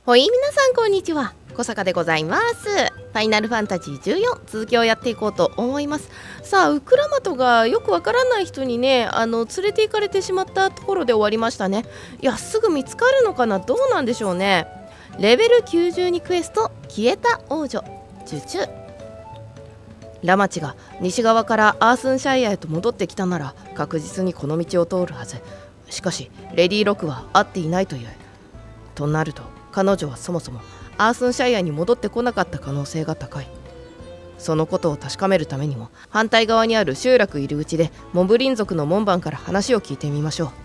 ほい、皆さんこんにちは、小坂でございます。ファイナルファンタジー14続きをやっていこうと思います。さあ、ウクラマトがよくわからない人にね、連れて行かれてしまったところで終わりましたね。いや、すぐ見つかるのかな、どうなんでしょうね。レベル92クエスト、消えた王女受注。ラマチが西側からアースンシャイアへと戻ってきたなら確実にこの道を通るはず。しかしレディ・ロクは会っていないという。となると彼女はそもそもアースンシャイアに戻ってこなかった可能性が高い。そのことを確かめるためにも反対側にある集落入り口でモブリン族の門番から話を聞いてみましょ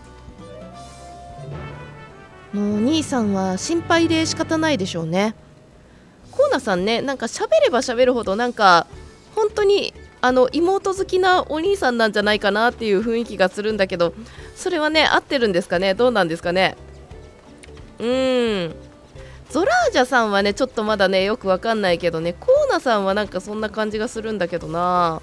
う。もう兄さんは心配で仕方ないでしょうね。コーナさんね、なんか喋れば喋るほどなんか本当に妹好きなお兄さんなんじゃないかなっていう雰囲気がするんだけど、それはね合ってるんですかね、どうなんですかね。ゾラージャさんはねちょっとまだねよくわかんないけどね、コーナさんはなんかそんな感じがするんだけどな。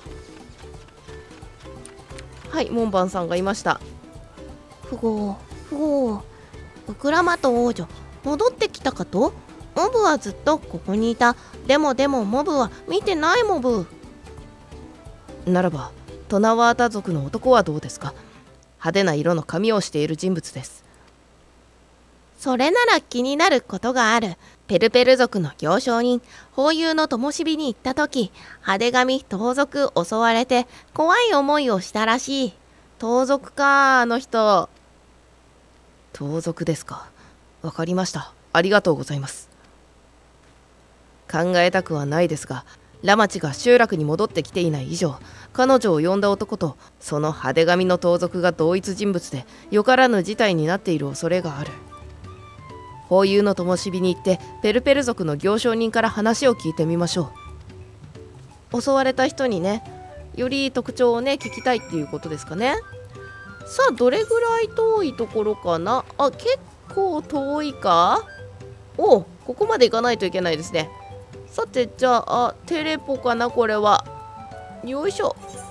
はい、門番さんがいました。 不合ウクラマト王女戻ってきたかと。モブはずっとここにいた。でもモブは見てない。モブならばトナワータ族の男はどうですか。派手な色の髪をしている人物です。 それなら気になることがある。ペルペル族の行商人、ホーユーの灯火に行った時、派手髪盗賊襲われて怖い思いをしたらしい。 盗賊か、あの人。盗賊ですか。わかりました。ありがとうございます。考えたくはないですが、ラマチが集落に戻ってきていない以上、彼女を呼んだ男とその派手髪の盗賊が同一人物でよからぬ事態になっている恐れがある。ホーユーの灯火に行ってペルペル族の行商人から話を聞いてみましょう。襲われた人にね、より特徴をね聞きたいっていうことですかね。さあ、どれぐらい遠いところかな。あ、結構遠いか。お、ここまで行かないといけないですね。さて、じゃあテレポかな、これは。よいしょ。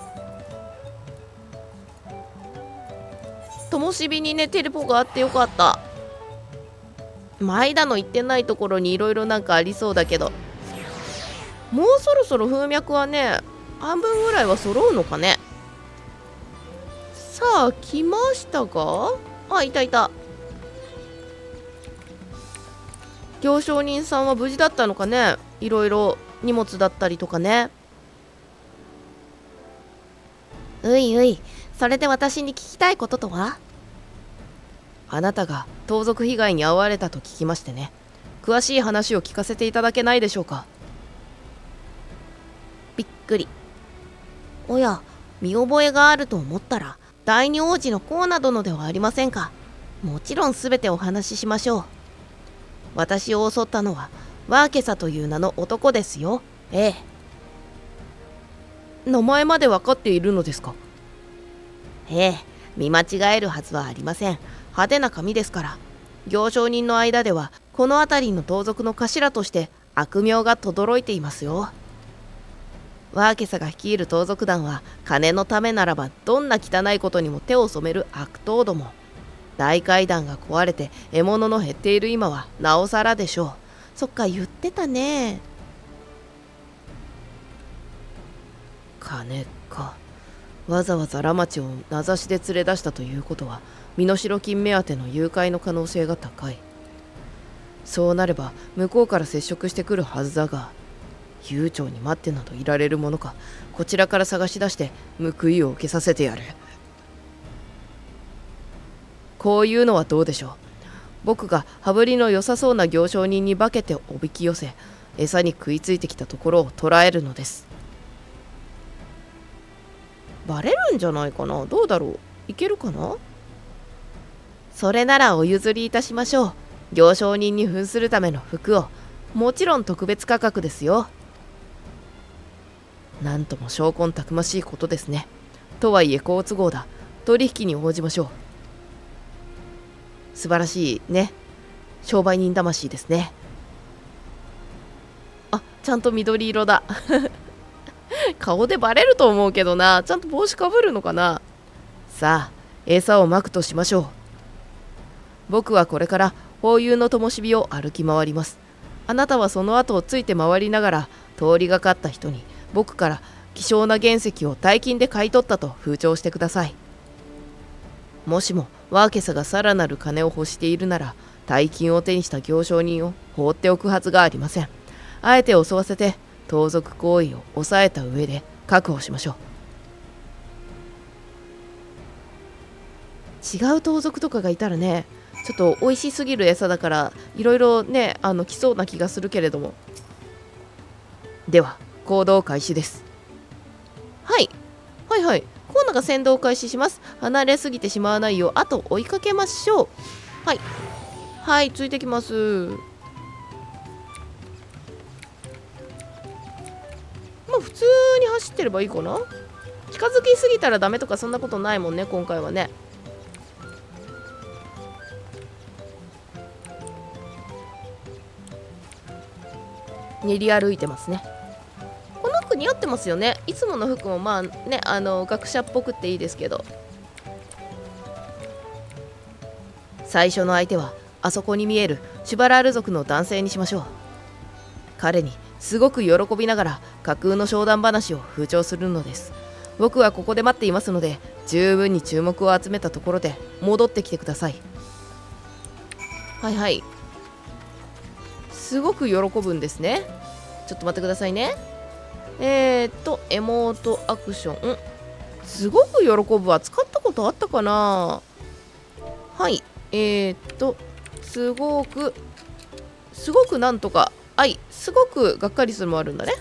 灯火にねテレポがあってよかった。前田の行ってないところにいろいろなんかありそうだけど、もうそろそろ風脈はね半分ぐらいは揃うのかね。さあ、来ましたが、あ、いたいた。行商人さんは無事だったのかね。いろいろ荷物だったりとかね。 うい、それで私に聞きたいこととは。 あなたが盗賊被害に遭われたと聞きましてね、詳しい話を聞かせていただけないでしょうか。 びっくり。おや、見覚えがあると思ったら第二王子のコーナ殿ではありませんか。もちろんすべてお話ししましょう。私を襲ったのはワーケサという名の男ですよ。ええ。名前まで分かっているのですか。 ええ、見間違えるはずはありません。派手な髪ですから。行商人の間ではこの辺りの盗賊の頭として悪名が轟いていますよ。ワーケサが率いる盗賊団は金のためならばどんな汚いことにも手を染める悪党ども。大階段が壊れて獲物の減っている今はなおさらでしょう。そっか、言ってたね。 金か。わざわざラマチを名指しで連れ出したということは身代金目当ての誘拐の可能性が高い。そうなれば向こうから接触してくるはずだが、悠長に待ってなどいられるものか。こちらから探し出して報いを受けさせてやる。こういうのはどうでしょう。僕が羽振りの良さそうな行商人に化けておびき寄せ、餌に食いついてきたところを捕らえるのです。バレるんじゃないかな。どうだろう、いけるかな。それならお譲りいたしましょう。行商人に扮するための服を、もちろん特別価格ですよ。なんとも証拠たくましいことですね。とはいえ好都合だ。取引に応じましょう。素晴らしいね、商売人魂ですね。あ、ちゃんと緑色だ顔でバレると思うけどな。ちゃんと帽子かぶるのかな。さあ、餌をまくとしましょう。僕はこれから法友の灯火を歩き回ります。あなたはその後をついて回りながら、通りがかった人に僕から希少な原石を大金で買い取ったと風潮してください。もしもワーケサがさらなる金を欲しているなら、大金を手にした行商人を放っておくはずがありません。あえて襲わせて盗賊行為を抑えた上で確保しましょう。違う盗賊とかがいたらね、ちょっと美味しすぎる餌だからいろいろね来そうな気がするけれども。では行動開始です。はいはい、コーナが先導開始します。離れすぎてしまわないようあと追いかけましょう。はいついてきます。普通に走ってればいいかな。近づきすぎたらダメとかそんなことないもんね、今回はね。練り歩いてますね。この服似合ってますよね。いつもの服もまあね、学者っぽくっていいですけど。最初の相手はあそこに見えるシュバラール族の男性にしましょう。彼にすごく喜びながら架空の商談話を風潮するのです。僕はここで待っていますので、十分に注目を集めたところで戻ってきてください。はいすごく喜ぶんですね。ちょっと待ってくださいね。エモートアクション。すごく喜ぶは使ったことあったかな。はいすごくなんとかすごくがっかりするもあるんだね。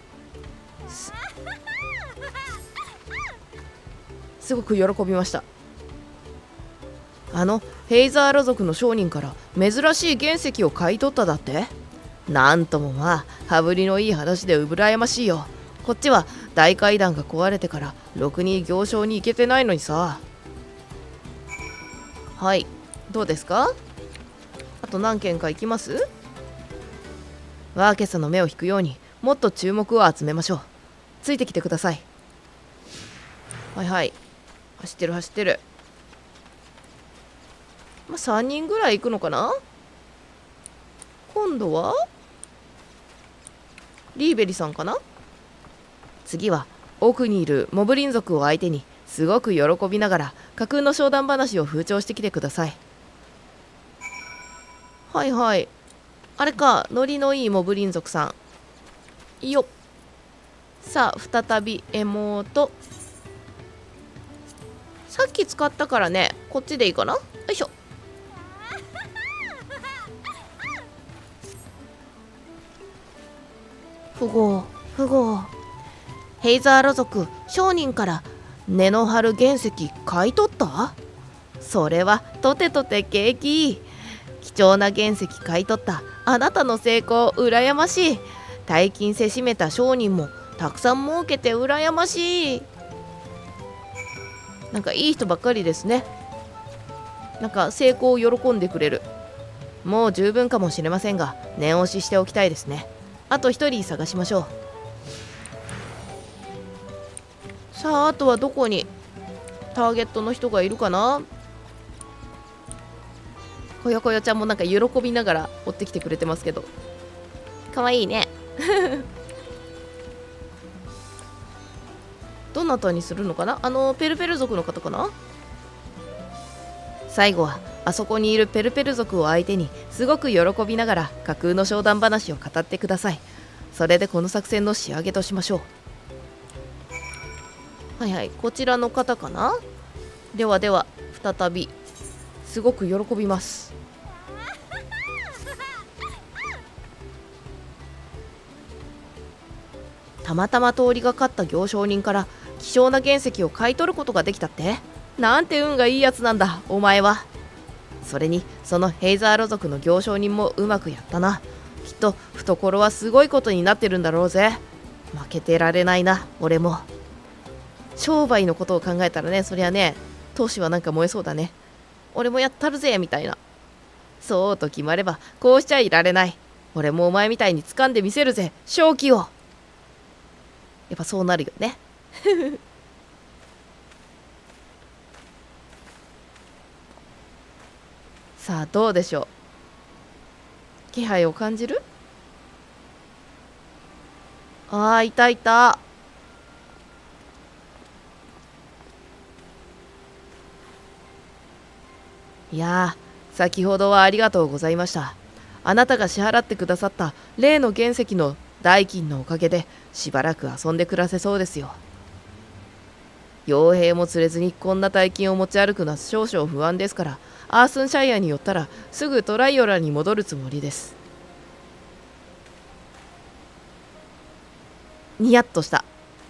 すごく喜びました。ヘイザーロ族の商人から珍しい原石を買い取っただって。なんとも羽振りのいい話で羨ましいよ。こっちは大階段が壊れてからろくに行商に行けてないのにさ。どうですか。あと何軒か行きます。ワーケサの目を引くようにもっと注目を集めましょう。ついてきてください。走ってる。3人ぐらい行くのかな。今度はリーベリさんかな。次は奥にいるモブリン族を相手にすごく喜びながら架空の商談話を風潮してきてください。あれか、ノリのいいモブリン族さんよっ。さあ再びエモート。さっき使ったからね、こっちでいいかな。よいしょ。富豪。ヘイザーロ族商人から根の張る原石買い取った。それはとて景気いい。貴重な原石買い取ったあなたの成功羨ましい。大金せしめた商人もたくさん儲けて羨ましい。なんかいい人ばっかりですね。なんか成功を喜んでくれる。もう十分かもしれませんが念押ししておきたいですね。あと一人探しましょう。さああとはどこにターゲットの人がいるかな。こよこよちゃんもなんか喜びながら追ってきてくれてますけど、かわいいね。どなたにするのかな。ペルペル族の方かな。最後はあそこにいるペルペル族を相手にすごく喜びながら架空の商談話を語ってください。それでこの作戦の仕上げとしましょう。こちらの方かな。では再びすごく喜びます。たまたま通りがかった行商人から希少な原石を買い取ることができたって。なんて運がいいやつなんだお前は。それにそのヘイザーロ族の行商人もうまくやったな。きっと懐はすごいことになってるんだろうぜ。負けてられないな俺も。商売のことを考えたらね、そりゃね闘志はなんか燃えそうだね。俺もやったるぜみたいな。そうと決まればこうしちゃいられない。俺もお前みたいに掴んでみせるぜ正気を。やっぱそうなるよね。さあどうでしょう。 気配を感じる？あー、いたいた。いやー、先ほどはありがとうございました。あなたが支払ってくださった例の原石の代金のおかげでしばらく遊んで暮らせそうですよ。傭兵も連れずにこんな大金を持ち歩くのは少々不安ですから、アースンシャイアに寄ったらすぐトライオラに戻るつもりです。ニヤッとした。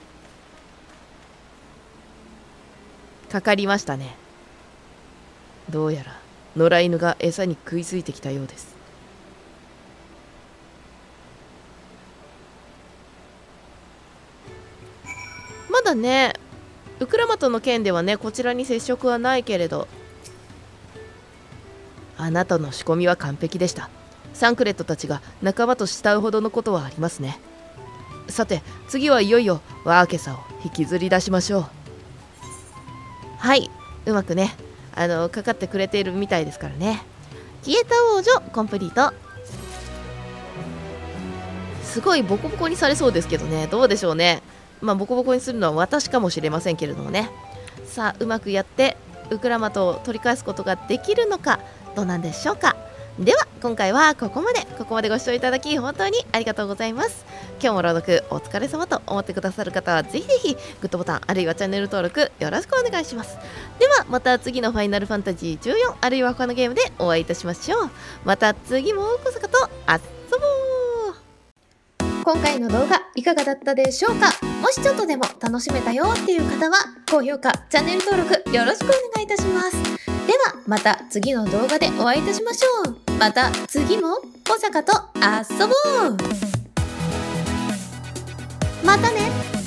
かかりましたね。どうやら野良犬が餌に食いついてきたようです。まだね、ウクラマトの件ではね、こちらに接触はないけれど、あなたの仕込みは完璧でした。サンクレットたちが仲間と慕うほどのことはありますね。さて、次はいよいよワーケサを引きずり出しましょう。はい、うまくね、かかってくれているみたいですからね。消えた王女コンプリート。すごいボコボコにされそうですけどね、どうでしょうね。まあボコボコにするのは私かもしれませんけれどもね。さあ、うまくやってウクラマトを取り返すことができるのか、どうなんでしょうか。では今回はここまでご視聴いただき本当にありがとうございます。今日も朗読お疲れ様と思ってくださる方はぜひぜひグッドボタンあるいはチャンネル登録よろしくお願いします。ではまた次のファイナルファンタジー14あるいは他のゲームでお会いいたしましょう。また次もこそかと遊ぼう。 今回の動画いかがだったでしょうか。もしちょっとでも楽しめたよっていう方は高評価、チャンネル登録よろしくお願いいたします。ではまた次の動画でお会いいたしましょう。また次も小坂と遊ぼう。またね。